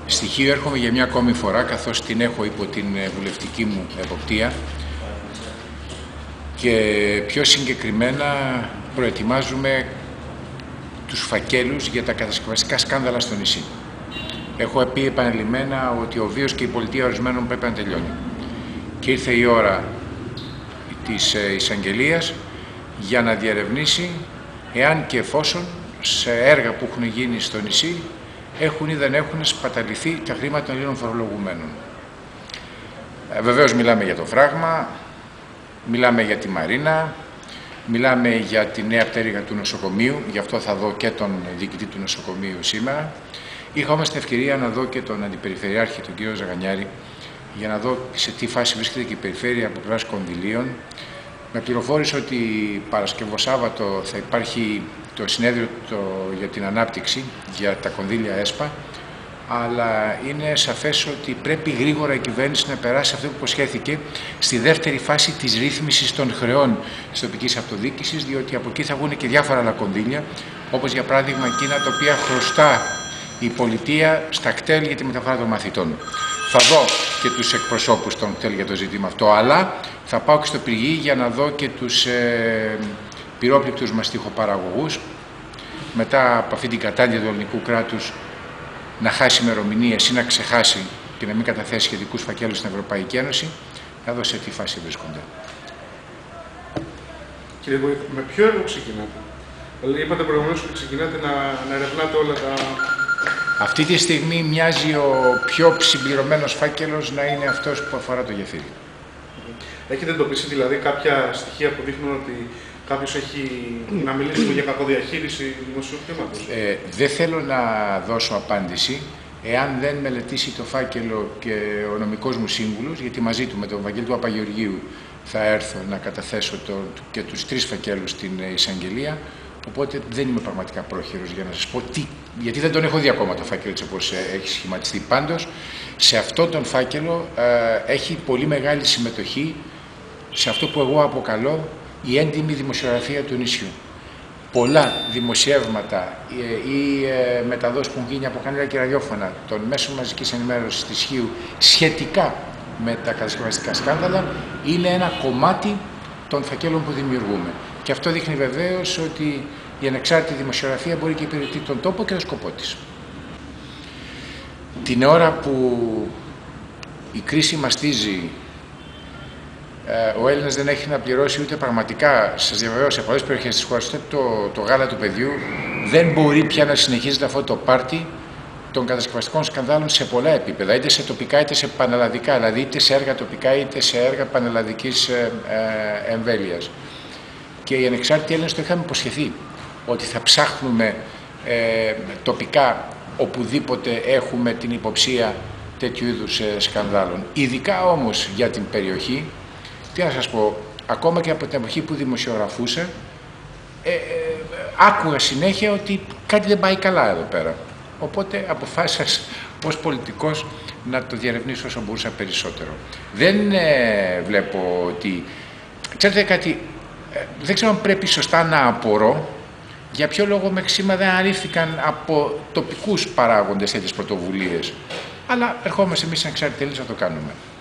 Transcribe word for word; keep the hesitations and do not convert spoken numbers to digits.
στοιχείο έρχομαι για μια ακόμη φορά, καθώς την έχω υπό την βουλευτική μου εποπτεία και πιο συγκεκριμένα προετοιμάζουμε τους φακέλους για τα κατασκευαστικά σκάνδαλα στο νησί. Έχω πει επανειλημμένα ότι ο βίος και η πολιτεία ορισμένων πρέπει να τελειώνει. Και ήρθε η ώρα της εισαγγελίας για να διερευνήσει εάν και εφόσον σε έργα που έχουν γίνει στο νησί έχουν ή δεν έχουν σπαταληθεί τα χρήματα των Ελλήνων φορολογουμένων. Ε, βεβαίως μιλάμε για το φράγμα, μιλάμε για τη Μαρίνα, μιλάμε για τη νέα πτέρυγα του νοσοκομείου, γι' αυτό θα δω και τον διοικητή του νοσοκομείου σήμερα. Είχα όμως την ευκαιρία να δω και τον Αντιπεριφερειάρχη, τον κύριο Ζαγανιάρη, για να δω σε τι φάση βρίσκεται και η περιφέρεια από πλευράς κονδυλίων. Με πληροφόρησε ότι Παρασκευό Σάββατο θα υπάρχει το συνέδριο το, για την ανάπτυξη, για τα κονδύλια ΕΣΠΑ, αλλά είναι σαφές ότι πρέπει γρήγορα η κυβέρνηση να περάσει αυτό που υποσχέθηκε στη δεύτερη φάση της ρύθμισης των χρεών της τοπικής αυτοδιοίκησης, διότι από εκεί θα βγουν και διάφορα άλλα κονδύλια, όπως για παράδειγμα εκείνα τα οποία χρωστά η πολιτεία στα κτέλ για τη μεταφορά των μαθητών. Θα δω και τους εκπροσώπους των κτέλ για το ζήτημα αυτό, αλλά θα πάω και στο Πυρηγή για να δω και τους ε, πυρόπληκτους μαστιχοπαραγωγούς, μετά από αυτή την κατάντια του ελληνικού κράτους να χάσει ημερομηνίες ή να ξεχάσει και να μην καταθέσει σχετικούς φακέλους στην Ευρωπαϊκή Ένωση, να δω σε τι φάση βρίσκονται. Κύριε Βοήθη, με ποιο έργο ξεκινάτε? Δηλαδή, είπατε προηγουμένως ότι ξεκινάτε να, να ερευνάτε όλα τα... Αυτή τη στιγμή μοιάζει ο πιο συμπληρωμένος φάκελος να είναι αυτός που αφορά το γεφύρι. Έχετε εντοπίσει δηλαδή κάποια στοιχεία που δείχνουν ότι κάποιος έχει να μιλήσουμε για κακοδιαχείριση δημοσίου χρήματος? Ε, δεν θέλω να δώσω απάντηση εάν δεν μελετήσει το φάκελο και ο νομικός μου σύμβουλος, γιατί μαζί του με τον Βαγγέλη του Παπαγεωργίου θα έρθω να καταθέσω το, και τους τρεις φακέλους στην εισαγγελία. Οπότε δεν είμαι πραγματικά πρόχειρος για να σας πω τι, γιατί δεν τον έχω δει ακόμα το φάκελο έτσι όπως έχει σχηματιστεί. Πάντως, σε αυτόν τον φάκελο ε, έχει πολύ μεγάλη συμμετοχή σε αυτό που εγώ αποκαλώ η έντιμη δημοσιογραφία του νησιού. Πολλά δημοσιεύματα ε, ή ε, μεταδόσεις που έχουν γίνει από κανένα και ραδιόφωνα των μέσων μαζικής ενημέρωσης της Χίου σχετικά με τα κατασκευαστικά σκάνδαλα είναι ένα κομμάτι των φακέλων που δημιουργούμε. Και αυτό δείχνει βεβαίως ότι η ανεξάρτητη δημοσιογραφία μπορεί και υπηρετεί τον τόπο και τον σκοπό της. Την ώρα που η κρίση μαστίζει, ο Έλληνας δεν έχει να πληρώσει ούτε πραγματικά, σας διαβεβαιώ, σε πολλές περιοχές της χώρας, το, το γάλα του παιδιού, δεν μπορεί πια να συνεχίζεται αυτό το πάρτι των κατασκευαστικών σκανδάλων σε πολλά επίπεδα, είτε σε τοπικά είτε σε πανελλαδικά, δηλαδή είτε σε έργα τοπικά είτε σε έργα πανελλαδικής ε, ε, εμβέλειας. Και οι ανεξάρτητοι Έλληνες το είχαμε υποσχεθεί, ότι θα ψάχνουμε ε, τοπικά οπουδήποτε έχουμε την υποψία τέτοιου είδους ε, σκανδάλων. Ειδικά όμως για την περιοχή, τι να σας πω, ακόμα και από την εποχή που δημοσιογραφούσα, ε, ε, άκουγα συνέχεια ότι κάτι δεν πάει καλά εδώ πέρα. Οπότε αποφάσισα ως πολιτικός να το διερευνήσω όσο μπορούσα περισσότερο. Δεν ε, βλέπω ότι... Ξέρετε κάτι, ε, δεν ξέρω αν πρέπει σωστά να απορώ για ποιο λόγο μέχρι σήμερα δεν αναλήφθηκαν από τοπικούς παράγοντες τέτοιες πρωτοβουλίες. Αλλά ερχόμαστε εμείς σαν εξάρτητοι Έλληνες να το κάνουμε.